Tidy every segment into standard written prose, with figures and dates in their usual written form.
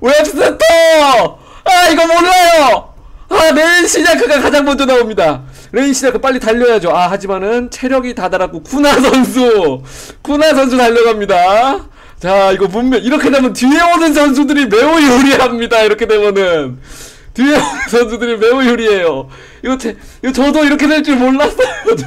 웹스터! 아, 이거 몰라요! 아, 레인 시냐크가 가장 먼저 나옵니다. 레인 시냐크 빨리 달려야죠. 아, 하지만은 체력이 다 달았고, 쿠나 선수! 쿠나 선수 달려갑니다. 자, 이거 분명, 이렇게 되면 뒤에 오는 선수들이 매우 유리합니다. 이렇게 되면은. 뒤에 오는 선수들이 매우 유리해요. 이거 저도 이렇게 될 줄 몰랐어요.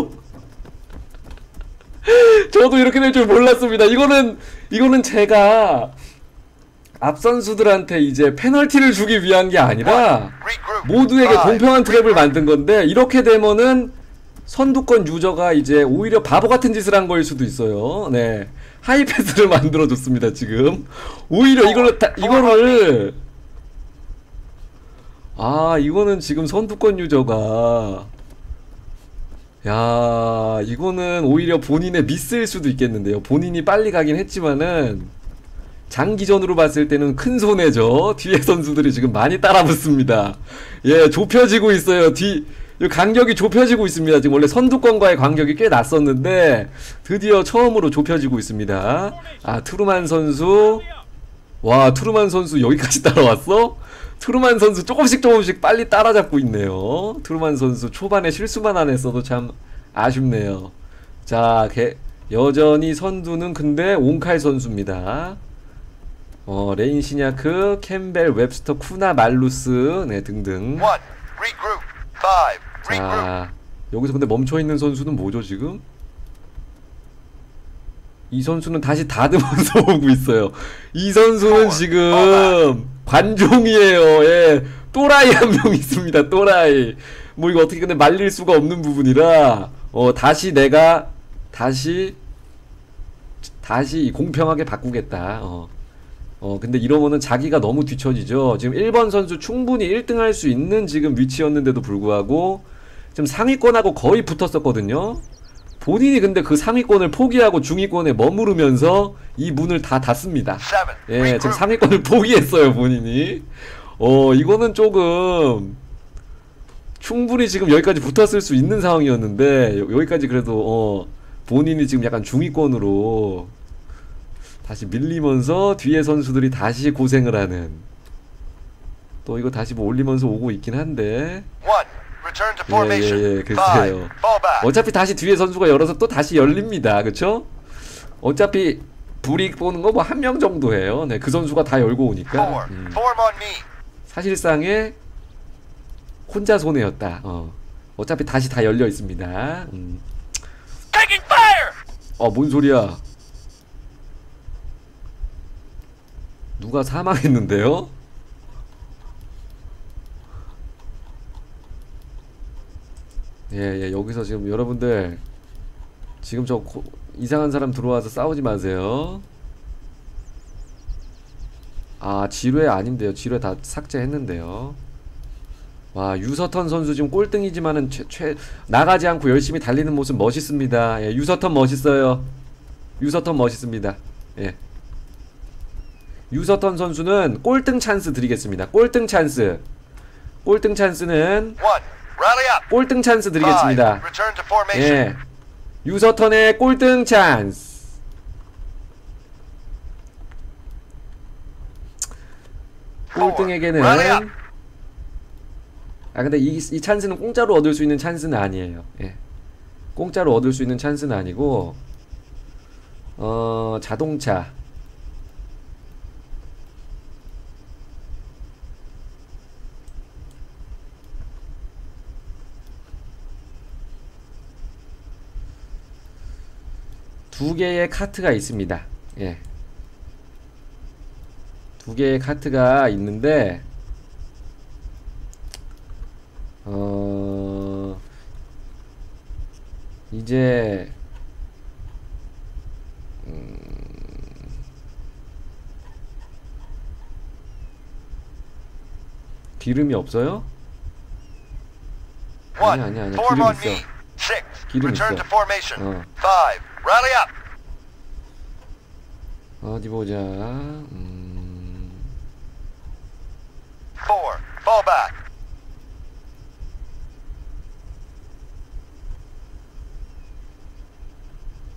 저도 이렇게 될 줄 몰랐습니다. 이거는 제가 앞 선수들한테 이제 페널티를 주기 위한 게 아니라 모두에게 공평한 트랩을 만든 건데, 이렇게 되면은 선두권 유저가 이제 오히려 바보 같은 짓을 한 거일 수도 있어요. 네. 하이패스를 만들어줬습니다, 지금. 오히려 이거를, 아, 이거는 지금 선두권 유저가, 야, 이거는 오히려 본인의 미스일 수도 있겠는데요. 본인이 빨리 가긴 했지만은, 장기전으로 봤을 때는 큰 손해죠. 뒤에 선수들이 지금 많이 따라붙습니다. 예, 좁혀지고 있어요. 간격이 좁혀지고 있습니다. 지금 원래 선두권과의 간격이 꽤 났었는데 드디어 처음으로 좁혀지고 있습니다. 아, 트루만 선수. 와, 트루만 선수 여기까지 따라왔어? 트루만 선수 조금씩 빨리 따라잡고 있네요. 트루만 선수 초반에 실수만 안 했어도 참 아쉽네요. 자, 여전히 선두는 근데 옹칼 선수입니다. 레인 시냐크, 캠벨, 웹스터, 쿠나, 말루스, 네, 등등. 자, 여기서 근데 멈춰있는 선수는 뭐죠, 지금? 이 선수는 다시 다듬어서 오고 있어요. 이 선수는 지금 관종이에요. 예, 또라이 한 명 있습니다. 또라이. 뭐 이거 어떻게 근데 말릴 수가 없는 부분이라 다시 공평하게 바꾸겠다. 근데 이러면은 자기가 너무 뒤처지죠. 지금 1번 선수 충분히 1등 할 수 있는 지금 위치였는데도 불구하고 지금 상위권하고 거의 붙었었거든요. 본인이 근데 그 상위권을 포기하고 중위권에 머무르면서 이 문을 다 닫습니다. 예, 지금 상위권을 포기했어요, 본인이. 이거는 조금 충분히 지금 여기까지 붙었을 수 있는 상황이었는데 여기까지 그래도 본인이 지금 약간 중위권으로 다시 밀리면서 뒤에 선수들이 다시 고생을 하는, 또 이거 다시 뭐 올리면서 오고 있긴 한데, 예, 글쎄요. 어차피 다시 뒤에 선수가 열어서 또 다시 열립니다. 그쵸? 어차피 불이 보는 거 뭐 한 명 정도 해요. 네, 그 선수가 다 열고 오니까. 사실상의 혼자 손해였다. 어차피 다시 다 열려 있습니다. 뭔 소리야? 누가 사망했는데요? 예, 여기서 지금 여러분들 지금 이상한 사람 들어와서 싸우지 마세요. 아, 지뢰 아닌데요. 지뢰 다 삭제했는데요. 와, 유서턴 선수 지금 꼴등이지만은 나가지 않고 열심히 달리는 모습 멋있습니다. 예, 유서턴 멋있어요. 유서턴 멋있습니다. 예. 유서턴 선수는 꼴등 찬스 드리겠습니다. 꼴등 찬스. 꼴등 찬스는 꼴등 찬스 드리겠습니다. 예. 유서턴의 꼴등 찬스. 꼴등에게는 근데 이 찬스는 공짜로 얻을 수 있는 찬스는 아니에요. 예. 공짜로 얻을 수 있는 찬스는 아니고 자동차 두 개의 카트가 있습니다. 예. 두 개의 카트가 있는데, 이제, 기름이 없어요? 아니야. 기름 있어. 기름 있어. 어디 보자.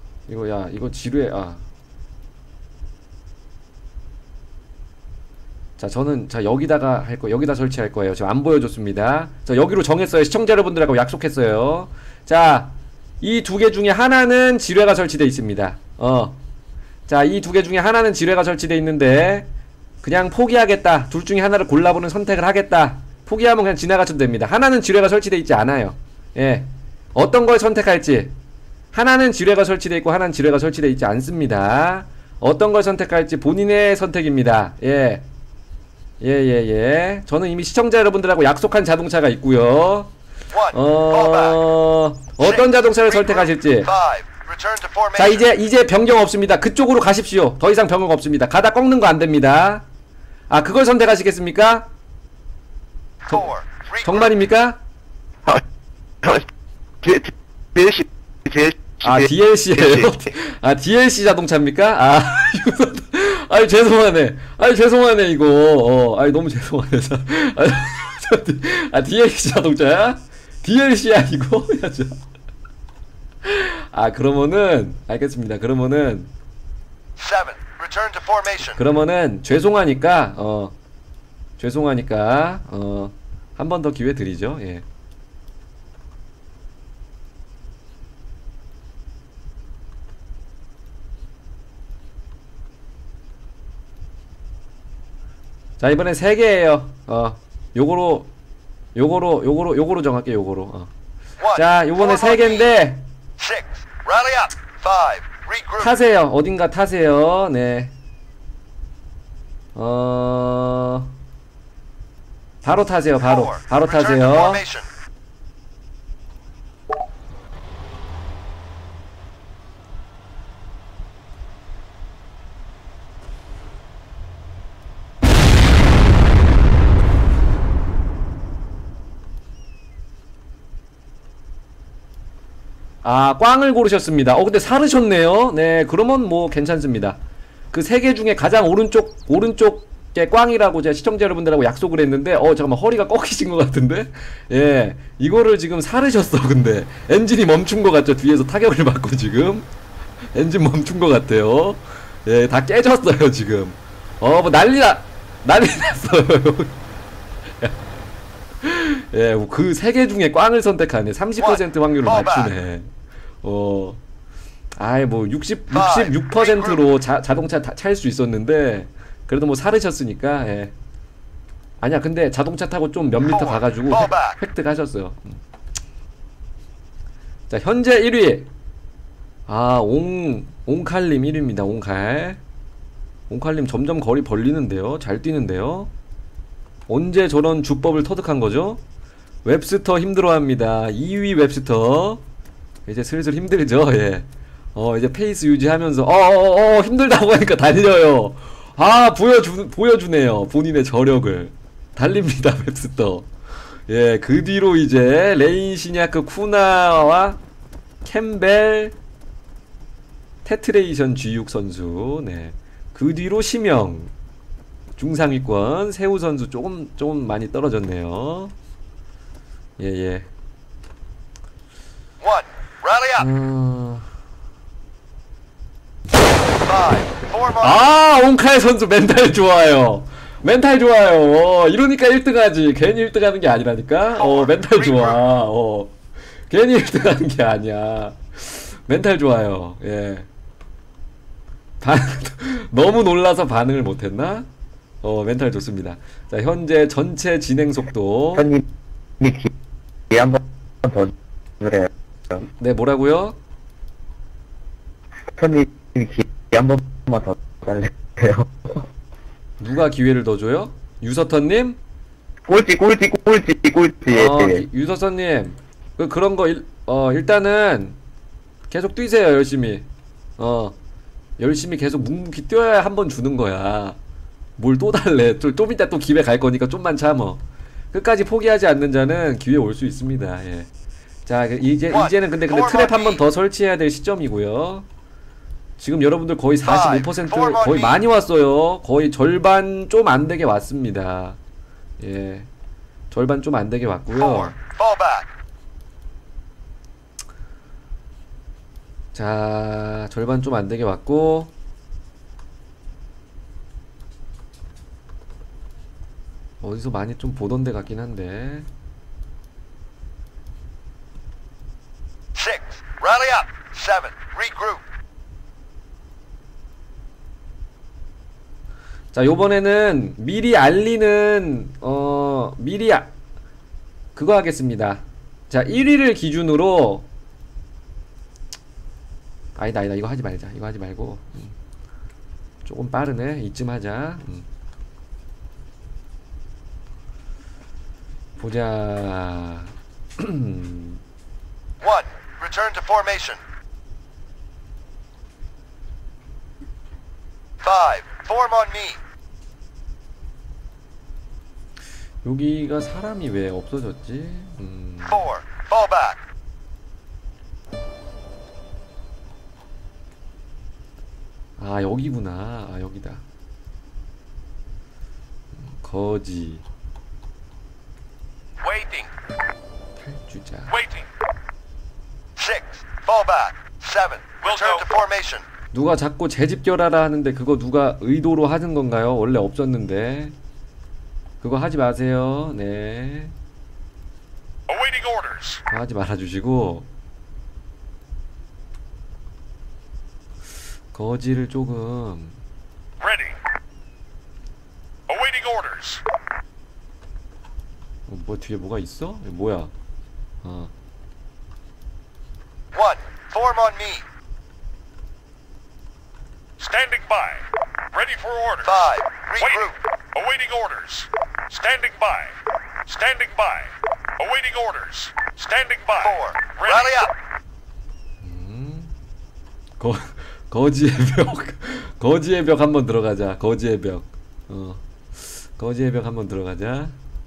이거 지뢰. 자, 저는 자 여기다가 할 거, 여기다 설치할 거예요. 지금 안 보여줬습니다. 자, 여기로 정했어요. 시청자 여러분들하고 약속했어요. 자, 이 두 개 중에 하나는 지뢰가 설치되어 있습니다. 자, 이 두 개 중에 하나는 지뢰가 설치되어 있는데 그냥 포기하겠다. 둘 중에 하나를 골라보는 선택을 하겠다. 포기하면 그냥 지나가셔도 됩니다. 하나는 지뢰가 설치되어 있지 않아요. 예, 어떤 걸 선택할지. 하나는 지뢰가 설치되어 있고 하나는 지뢰가 설치되어 있지 않습니다. 어떤 걸 선택할지 본인의 선택입니다. 예. 저는 이미 시청자 여러분들하고 약속한 자동차가 있고요. 어떤 자동차를 선택하실지. 자, 이제 변경 없습니다. 그쪽으로 가십시오. 더 이상 변경 없습니다. 가다 꺾는 거 안 됩니다. 아, 그걸 선택하시겠습니까? 정말입니까? 아, DLC예요? 아, DLC 자동차입니까? 아, 아유, 죄송하네. 아유, 죄송하네, 이거. 아유, 너무 죄송하네. 아, DLC 자동차야? DLC야, 이거? 아, 그러면은, 알겠습니다. 그러면은, 죄송하니까, 한 번 더 기회 드리죠, 예. 자, 이번엔 3개예요. 요거로 정할게. 요거로. 자, 요번에 3개인데 타세요. 어딘가 타세요. 네. 바로 타세요. 바로 타세요. 아, 꽝을 고르셨습니다. 근데 사르셨네요. 네, 그러면 뭐 괜찮습니다. 그 3개 중에 가장 오른쪽에 꽝이라고 제가 시청자 여러분들하고 약속을 했는데, 잠깐만, 허리가 꺾이신 것 같은데? 예, 이거를 지금 사르셨어. 근데 엔진이 멈춘 것 같죠? 뒤에서 타격을 받고 지금 엔진 멈춘 것 같아요. 예, 다 깨졌어요 지금. 뭐 난리 났어요. 예, 그 3개 중에 꽝을 선택하네. 30% 확률을 맞추네. 아이, 뭐 66%로 자동차 찰 수 있었는데 그래도 뭐 사르셨으니까. 예. 아니야, 근데 자동차 타고 좀 몇 미터 가가지고 획득하셨어요. 자, 현재 1위. 아, 옹칼님 1위입니다. 옹칼님 점점 거리 벌리는데요. 잘 뛰는데요. 언제 저런 주법을 터득한 거죠? 웹스터 힘들어합니다. 2위 웹스터. 이제 슬슬 힘들죠. 예. 이제 페이스 유지하면서 힘들다고 하니까 달려요. 아, 보여주네요. 본인의 저력을. 달립니다, 웹스터. 예, 그 뒤로 이제 레인 시냐크 쿠나와 캠벨, 테트레이션 G6 선수. 네. 그 뒤로 심영. 중상위권 세우 선수 조금 많이 떨어졌네요. 예. 옹칼 선수 멘탈 좋아요. 이러니까 1등하지. 괜히 1등하는 게 아니라니까. 멘탈 좋아. 괜히 1등하는 게 아니야. 멘탈 좋아요. 예. 너무 놀라서 반응을 못했나? 멘탈 좋습니다. 자, 현재 전체 진행 속도. 현님이 기회 한 번 더 주래요. 네, 뭐라고요? 현님이 기회 한 번만 더 달래요. 누가 기회를 더 줘요? 유서턴님? 꼴찌. 유서턴님, 그런 거 일단은 계속 뛰세요. 열심히. 열심히 계속 묵묵히 뛰어야 한 번 주는 거야. 뭘 또 달래. 좀 이따 또 기회 갈 거니까 좀만 참어. 끝까지 포기하지 않는 자는 기회 올 수 있습니다. 예. 자, 이제는 근데 트랩 한 번 더 설치해야 될 시점이고요. 지금 여러분들 거의 45% 거의 많이 왔어요. 거의 절반 좀 안 되게 왔습니다. 예. 절반 좀 안 되게 왔고요. 자, 절반 좀 안 되게 왔고. 어디서 많이 좀 보던 데 같긴 한데. 6, rally up. 7, regroup. 자, 요번에는 미리 알리는 그거 하겠습니다. 자, 1위를 기준으로 아니다 이거 하지 말자. 이거 하지 말고 조금 빠르네. 이쯤 하자. 보자. 1, return to formation. 5, form on me. 여기가 사람이 왜 없어졌지? 4, fall back. 아, 여기구나. 아, 여기다. 거지. Waiting. 탈주자. Waiting. 6, fall back. 7, return to formation. 누가 자꾸 재집결하라 하는데 그거 누가 의도로 하는 건가요? 원래 없었는데. 그거 하지 마세요. 네. Awaiting orders. 그거 하지 말아주시고. 거지를 조금. Ready. Awaiting orders. 뭐 뒤에 뭐가 있어? 이거 뭐야? 아. 1, form on me. Standing by. Ready for orders. 5, regroup. Awaiting orders. Standing by. Standing by. Awaiting orders. Standing by. 4, rally up. 거지의 벽. 거지의 벽 한번 들어가자. 거지의 벽. 거지의 벽 한번 들어가자.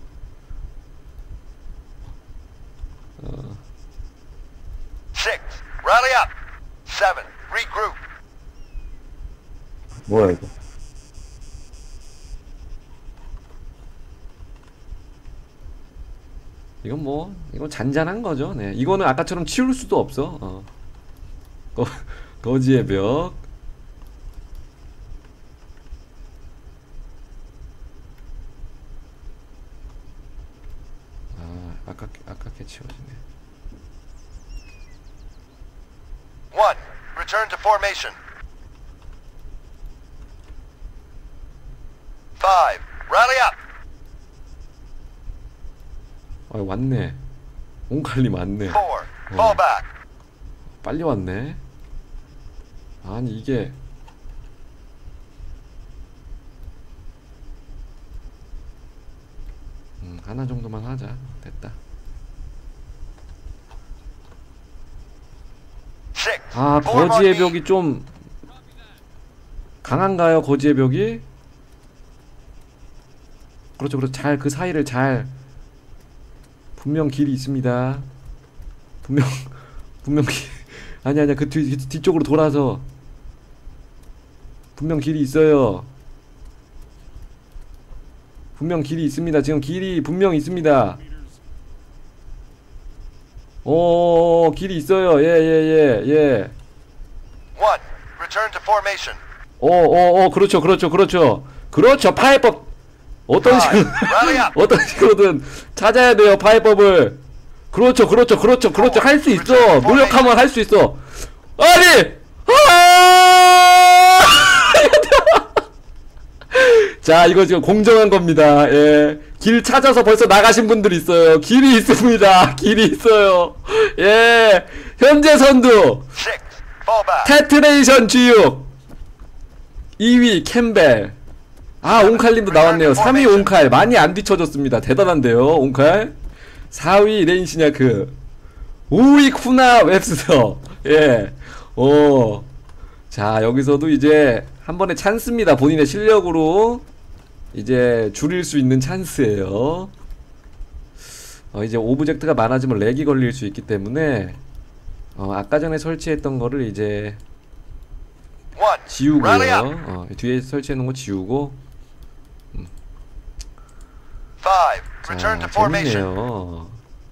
6, rally up. 7, regroup. 뭐야 이거? 이건 잔잔한 거죠. 네. 이거는 아까처럼 치울 수도 없어. 거지의 벽. 아, 아깝게 치워지네. 1, return to formation. 5, rally up. 왔네. 옹칼님 왔네. 4, fall back. 빨리 왔네. 아니 이게 하나 정도만 하자. 됐다. 6, 아, form on 거지의 me. 벽이 좀 강한가요? 거지의 벽이? 그렇죠. 잘 그 사이를 잘 분명 길이 있습니다. 분명 아니야 그 뒤쪽으로 돌아서 분명 길이 있어요. 분명 길이 있습니다. 지금 길이 분명 있습니다. 길이 있어요. 예. 1, return to formation. 그렇죠. 파해법 어떤 식으로 어떤 식으로든 찾아야 돼요. 파해법을. 그렇죠. 할 수 있어. 노력하면 할 수 있어. 아니! 자, 이거 지금 공정한 겁니다. 예. 길 찾아서 벌써 나가신 분들 있어요. 길이 있습니다. 길이 있어요. 예. 현재 선두. 6, fall back. 테트레이션 G6. 2위 캠벨. 아, 옹칼님도 나왔네요. 3위 옹칼. 많이 안 뒤쳐졌습니다. 대단한데요, 옹칼. 4위 레인시냐크. 5위 쿠나 웹스터. 예. 자, 여기서도 이제 한 번에 찬스입니다. 본인의 실력으로 이제 줄일 수 있는 찬스예요. 이제 오브젝트가 많아지면 렉이 걸릴 수 있기 때문에 아까 전에 설치했던 거를 이제 1, rally up. 지우고요. 뒤에 설치해 놓은 거 지우고. 5, return to 자, formation. 재밌네요.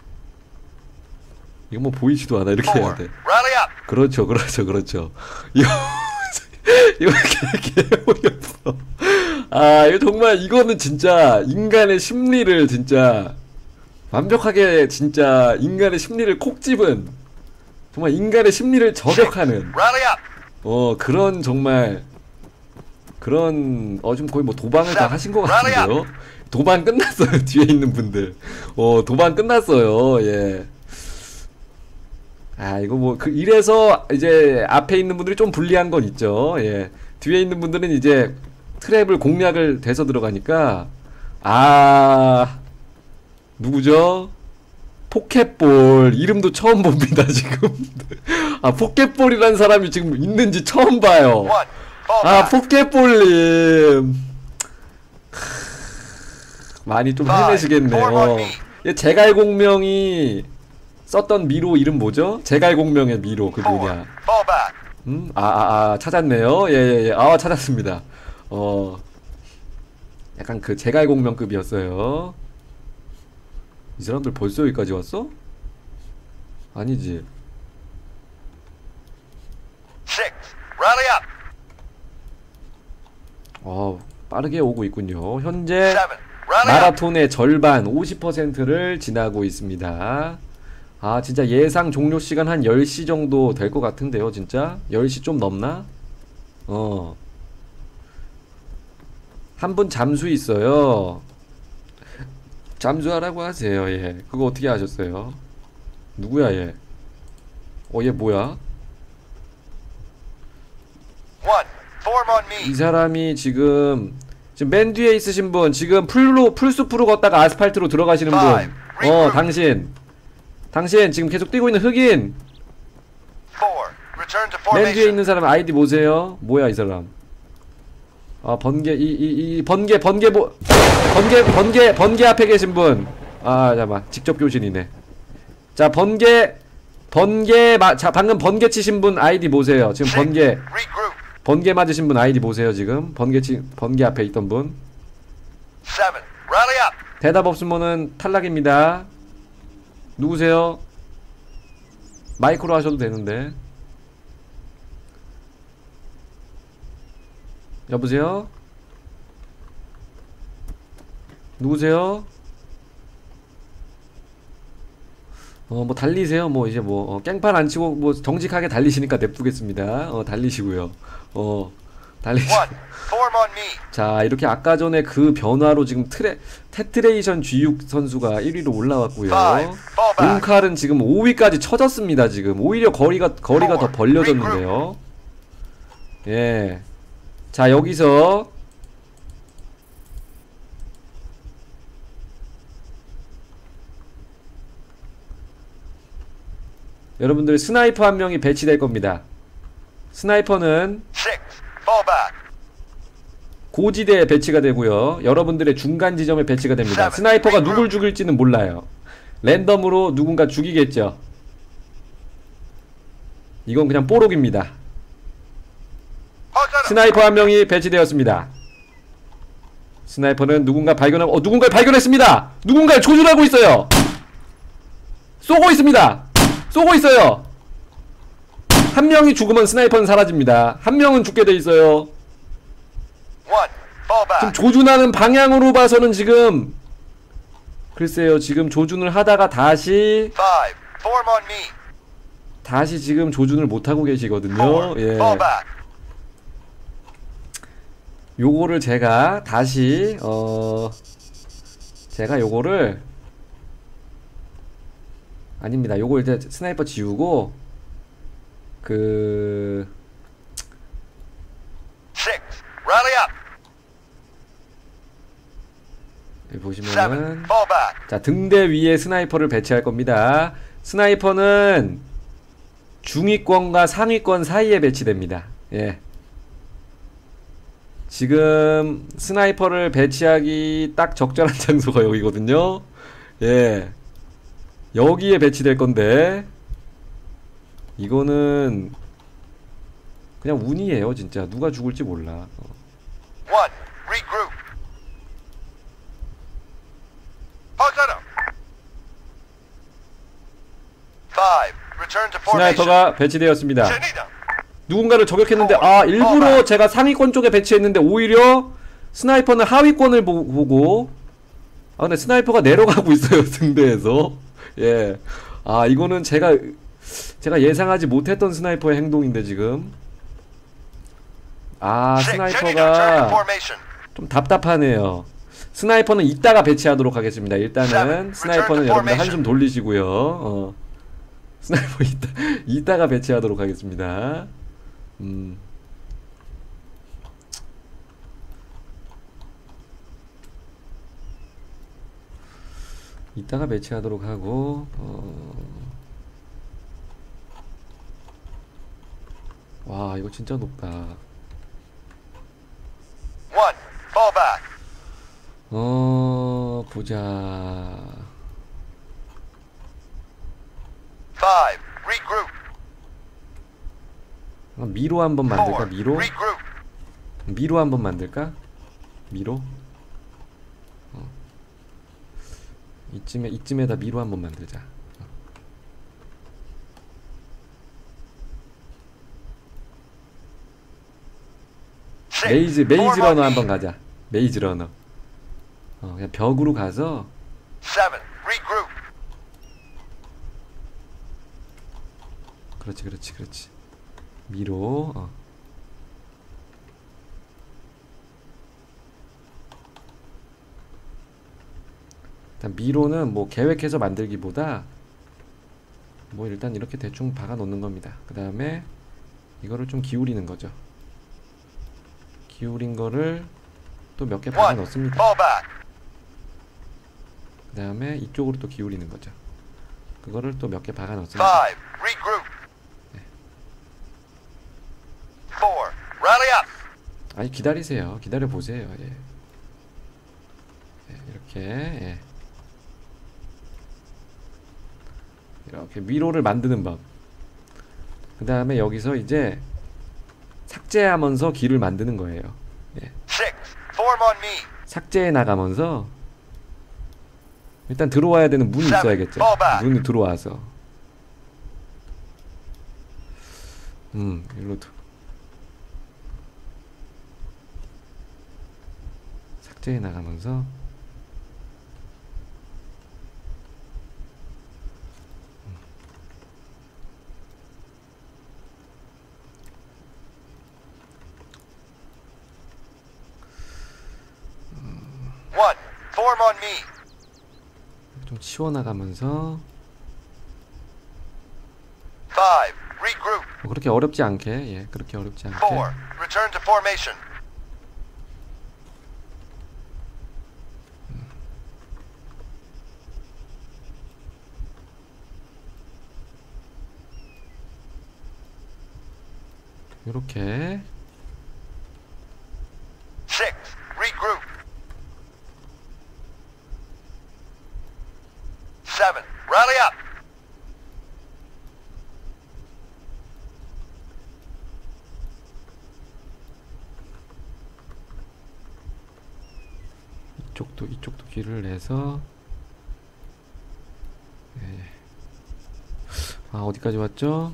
이거 뭐 보이지도 않아. 이렇게 4, 해야 돼. rally up. 그렇죠. 이거 개어이없어. 아, 이거 정말 이거는 진짜 인간의 심리를 진짜 완벽하게 진짜 인간의 심리를 콕 집은 정말 인간의 심리를 저격하는 Rally up. 그런 정말 그런 좀 거의 뭐 도방을 다 하신 것 같은데요. 도방 끝났어요. 뒤에 있는 분들 도방 끝났어요. 예. 아, 이거 뭐 이래서 이제 앞에 있는 분들이 좀 불리한 건 있죠. 예. 뒤에 있는 분들은 이제 트랩을 공략을 돼서 들어가니까 누구죠? 포켓볼 이름도 처음 봅니다 지금. 포켓볼이라는 사람이 지금 있는지 처음 봐요. 포켓볼님 많이 좀 헤매시겠네요. 제갈공명이 썼던 미로 이름 뭐죠? 제갈공명의 미로 그 뭐냐? 찾았네요. 예. 찾았습니다. 약간 그 제갈공명급이었어요. 이 사람들 벌써 여기까지 왔어? 아니지. 6. Rally up. 빠르게 오고 있군요. 현재 7. Rally up. 마라톤의 절반 50%를 지나고 있습니다. 진짜 예상 종료 시간 한 10시 정도 될 것 같은데요, 진짜? 10시 좀 넘나? 한 분 잠수 있어요. 잠수하라고 하세요, 예. 그거 어떻게 하셨어요? 누구야, 얘? 얘 뭐야? 1. Form on me. 이 사람이 지금 맨 뒤에 있으신 분, 지금 풀숲으로 걷다가 아스팔트로 들어가시는 분. 당신 지금 계속 뛰고 있는 흑인. 4. Return to 맨 뒤에 formation. 있는 사람 아이디 보세요. 뭐야 이 사람? 번개 번개 앞에 계신 분. 잠깐만. 직접 교신이네. 자, 방금 번개 치신 분 아이디 보세요. 지금 Regroup. 번개 맞으신 분 아이디 보세요. 지금 번개 앞에 있던 분. 7. Rally up. 대답 없으면은 탈락입니다. 누구세요? 마이크로 하셔도 되는데. 여보세요? 누구세요? 뭐 달리세요. 뭐 이제 깽판 안 치고 뭐 정직하게 달리시니까 냅두겠습니다. 달리시고요. 달리시고. 1. Form on me. 자, 이렇게 아까 전에 그 변화로 지금 테트레이션 G6 선수가 1위로 올라왔고요. 웅칼은 지금 5위까지 쳐졌습니다. 지금 오히려 거리가 더 벌려졌는데요. 예. 자, 여기서 여러분들 스나이퍼 한 명이 배치될 겁니다. 스나이퍼는 6. Fall back. 고지대에 배치가 되고요. 여러분들의 중간 지점에 배치가 됩니다. 스나이퍼가 누굴 죽일지는 몰라요. 랜덤으로 누군가 죽이겠죠. 이건 그냥 뽀록입니다. 스나이퍼 한 명이 배치되었습니다. 스나이퍼는 누군가를 발견했습니다. 누군가를 조준하고 있어요. 쏘고 있습니다. 쏘고 있어요. 한 명이 죽으면 스나이퍼는 사라집니다. 한 명은 죽게 돼 있어요. 지금 조준하는 방향으로 봐서는 지금 글쎄요, 지금 조준을 하다가 다시 지금 조준을 못하고 계시거든요. 예. 요거를 제가 다시 제가 요거를 아닙니다. 요걸 이제 스나이퍼 지우고 여기 보시면은 자, 등대 위에 스나이퍼를 배치할 겁니다. 스나이퍼는 중위권과 상위권 사이에 배치됩니다. 예. 지금 스나이퍼를 배치하기 딱 적절한 장소가 여기거든요. 예. 여기에 배치될 건데 이거는 그냥 운이에요. 진짜 누가 죽을지 몰라. 스나이퍼가 배치되었습니다. 누군가를 저격했는데 일부러 제가 상위권 쪽에 배치했는데 오히려 스나이퍼는 하위권을 보고 아 근데 스나이퍼가 내려가고 있어요 등대에서. 예. 아 이거는 제가 예상하지 못했던 스나이퍼의 행동인데 지금. 아 스나이퍼가 좀 답답하네요. 스나이퍼는 이따가 배치하도록 하겠습니다. 일단은 스나이퍼는 여러분들 한숨 돌리시고요. 스나이퍼 이따가 배치하도록 하겠습니다. 이따가 배치하도록 하고 와 이거 진짜 높다. 보자. 5. Regroup. 미로 한번 만들까? 4. 미로? Regroup. 미로 한번 만들까? 미로? 이쯤에다 미로 한번 만들자. 메이즈 러너 한번 가자. 메이즈 러너. 그냥 벽으로 가서 7. Regroup. 그렇지. 미로. 일단 미로는 뭐 계획해서 만들기보다 뭐 일단 이렇게 대충 박아 놓는 겁니다. 그 다음에 이거를 좀 기울이는 거죠. 기울인 거를 또 몇 개 박아 넣습니다. 그 다음에 이쪽으로 또 기울이는 거죠. 그거를 또 몇 개 박아 넣습니다. 5. Regroup. 4. Rally up. 아니 기다리세요. 기다려 보세요. 예. 이렇게 이렇게 미로를 만드는 법. 그 다음에 여기서 이제 삭제하면서 길을 만드는 거예요. 6. Form on me. 삭제해 나가면서 일단 들어와야 되는 문이 있어야겠죠. 문이 들어와서 일로도 삭제해 나가면서 Form on me. 좀 치워나가면서 5. Regroup. 그렇게 어렵지 않게 그렇게 어렵지 않게 4. Return to formation. 요렇게 6. Regroup. 7. Rally up. 이쪽도 길을 내서 어디까지 왔죠?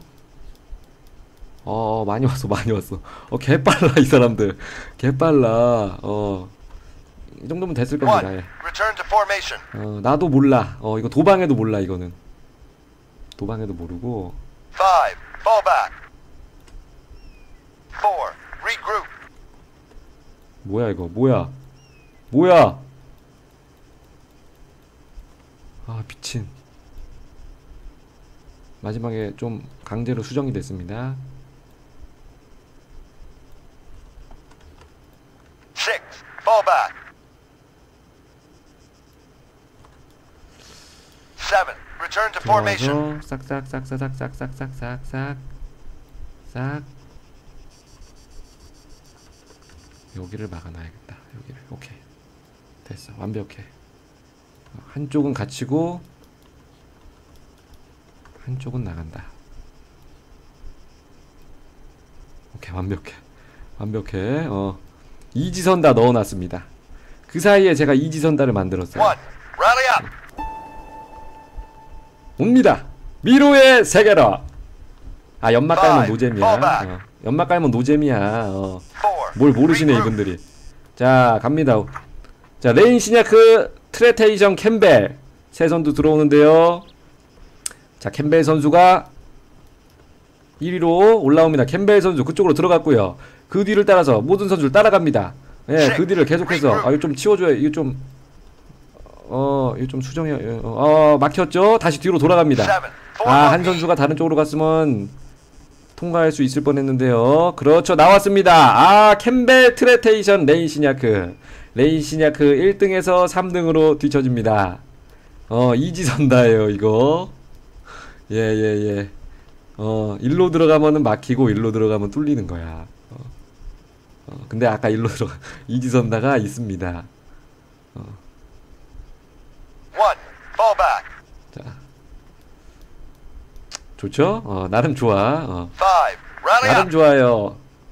많이 왔어. 개빨라 이 사람들. 개빨라. 이 정도면 됐을 1. 겁니다. Return to formation. 나도 몰라. 이거 도방에도 몰라 이거는. 도방에도 모르고. 5. Fall back. 4. Regroup. 뭐야 이거? 뭐야? 아 미친. 마지막에 좀 강제로 수정이 됐습니다. 6. Fall back. 7. Return to formation. 싹 여기를 막아놔야겠다. 여기를. 오케이 됐어. 완벽해. 한쪽은 갇히고 한쪽은 나간다. 오케이 완벽해. 이지선 다 넣어놨습니다. 그 사이에 제가 이지선다를 만들었어요. 1. Rally up. 옵니다. 미로의 세계로. 연막 깔면 Five, 노잼이야. fall back. 연막 깔면 노잼이야. 4. 뭘 모르시네 Regroup. 이분들이. 자, 갑니다. 자, 레인 시냐크, 트레테이션 캠벨 세 선수 들어오는데요. 자, 캠벨 선수가 1위로 올라옵니다. 캠벨 선수 그쪽으로 들어갔고요. 그 뒤를 따라서 모든 선수를 따라갑니다. 예, 그 뒤를 계속해서 이거 좀 치워줘야 이거 좀 이거 좀 수정해. 막혔죠. 다시 뒤로 돌아갑니다. 한 선수가 다른 쪽으로 갔으면 통과할 수 있을 뻔했는데요. 그렇죠, 나왔습니다. 캠벨, 트레테이션, 레인 시냐크. 레인 시냐크 1등에서 3등으로 뒤쳐집니다. 이지선다예요 이거. 예. 일로 들어가면은 막히고 일로 들어가면 뚫리는 거야. 근데 아까 일로 들어가 이지선다가 있습니다. 자, 좋죠? 나름 좋아. 나름 좋아요.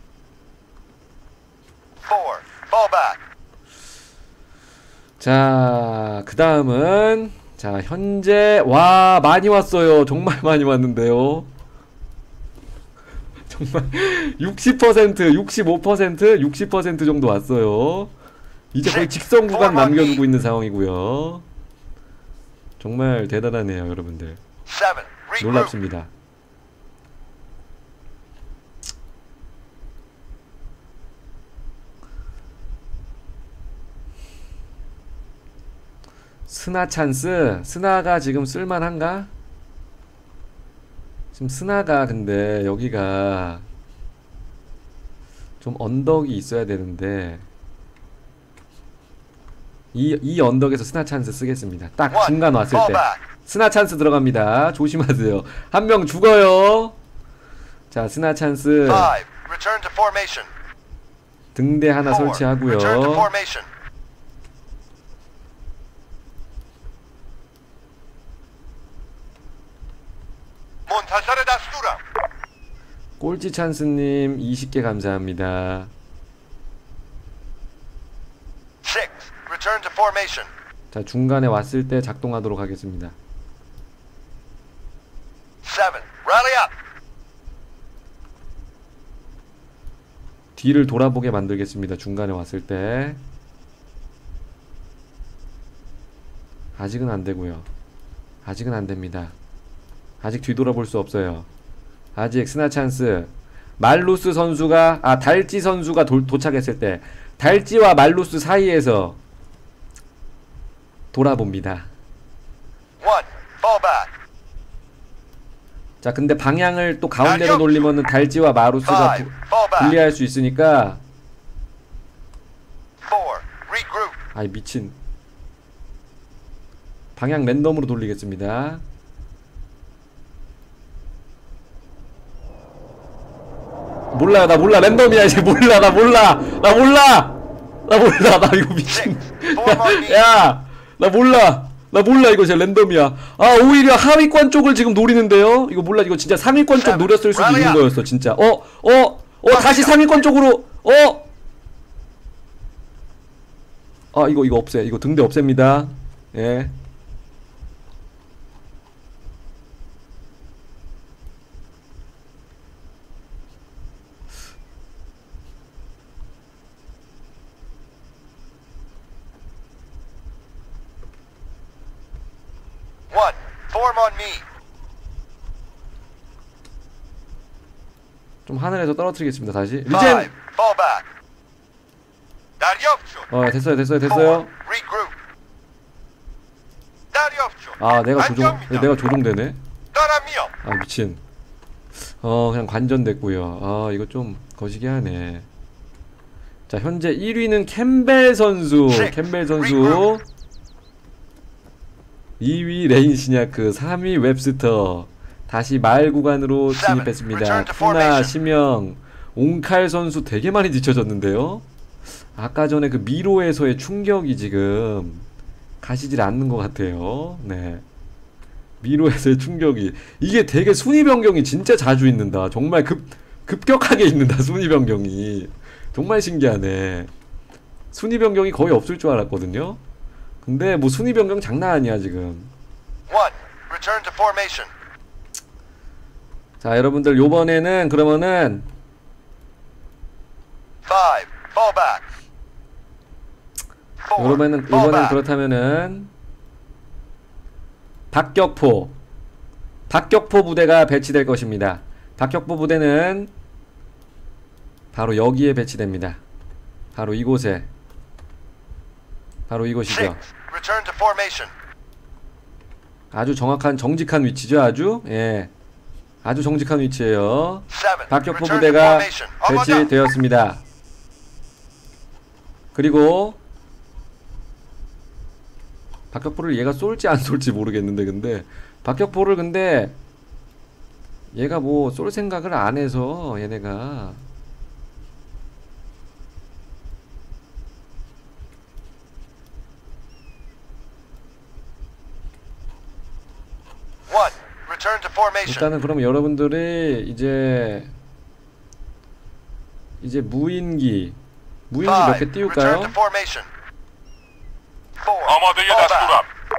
자, 그 다음은 자, 현재 와 많이 왔어요. 정말 많이 왔는데요. 정말 60%, 65%, 60% 정도 왔어요. 이제 거의 직선 구간 남겨두고 있는 상황이고요. 정말 대단하네요, 여러분들. 놀랍습니다. 스나 찬스? 스나가 지금 쓸만한가? 지금 스나가 근데 여기가 좀 언덕이 있어야 되는데 이 언덕에서 스나 찬스 쓰겠습니다. 딱 중간 왔을 때 스나 찬스 들어갑니다. 조심하세요. 한 명 죽어요. 자, 스나 찬스 등대 하나 설치하고요. 꼴찌 찬스님 20개 감사합니다. 자, 중간에 왔을 때 작동하도록 하겠습니다. 뒤를 돌아보게 만들겠습니다. 중간에 왔을 때. 아직은 안되고요. 아직은 안됩니다. 아직 뒤돌아볼 수 없어요. 아직 스나 찬스. 말루스 선수가 달찌 선수가 도착했을 때 달찌와 말루스 사이에서 돌아봅니다. 자, 근데 방향을 또 가운데로 돌리면은 달찌와 마루스가 분리할 수 있으니까. 아이 미친. 방향 랜덤으로 돌리겠습니다. 몰라, 나 몰라. 랜덤이야 이제. 몰라, 나 몰라. 나 이거 미친. 야, 나 몰라. 이거 진짜 랜덤이야. 오히려 하위권 쪽을 지금 노리는데요. 이거 몰라. 이거 진짜 상위권 쪽 노렸을 수도 있는 거였어 진짜. 다시 상위권 쪽으로. 이거 없애. 이거 등대 없앱니다. 예. 좀 하늘에서 떨어뜨리겠습니다. 다시 리젠. 됐어요. 내가 조종되네. 미친. 그냥 관전됐고요. 이거 좀 거시기 하네. 자, 현재 1위는 캠벨 선수. 2위 레인 시냐크, 3위 웹스터. 다시 마을 구간으로 진입했습니다. 쿠나, 시명, 옹칼 선수 되게 많이 뒤쳐졌는데요. 아까 전에 그 미로에서의 충격이 지금 가시질 않는 것 같아요. 네. 미로에서의 충격이. 이게 되게 순위 변경이 진짜 자주 있는다. 정말 급격하게 있는다. 순위 변경이. 정말 신기하네. 순위 변경이 거의 없을 줄 알았거든요. 근데 뭐 순위 변경 장난 아니야 지금. 자, 여러분들 요번에는 그러면은 이번엔 그렇다면은 박격포 부대가 배치될 것입니다. 박격포 부대는 바로 여기에 배치됩니다. 바로 이곳에, 바로 이곳이죠. Return to formation. 아주 정확한 정직한 위치죠. 아주 아주 정직한 위치예요. 박격포 부대가 배치되었습니다. 그리고 박격포를 얘가 쏠지 안 쏠지 모르겠는데, 근데 박격포를 근데 얘가 뭐 쏠 생각을 안 해서 얘네가 Return to formation. 일단은 그럼 여러분들이 이제 무인기 몇 개 띄울까요? 아마데의 다스투람.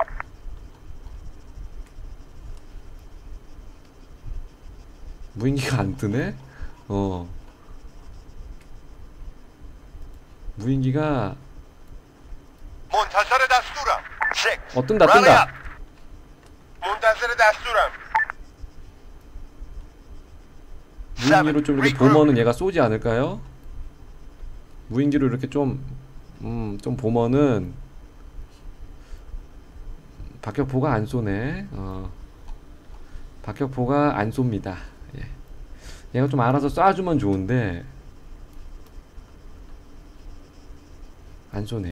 무인기가 안 뜨네? 무인기가 몬타사르 다스투람. 뜬다. 몬타사르 다스투람. 무인기로 좀 이렇게 보면은 얘가 쏘지 않을까요? 무인기로 이렇게 좀 보면은 박격포가 안 쏘네. 박격포가 안 쏩니다. 예. 얘가 좀 알아서 쏴주면 좋은데 안 쏘네.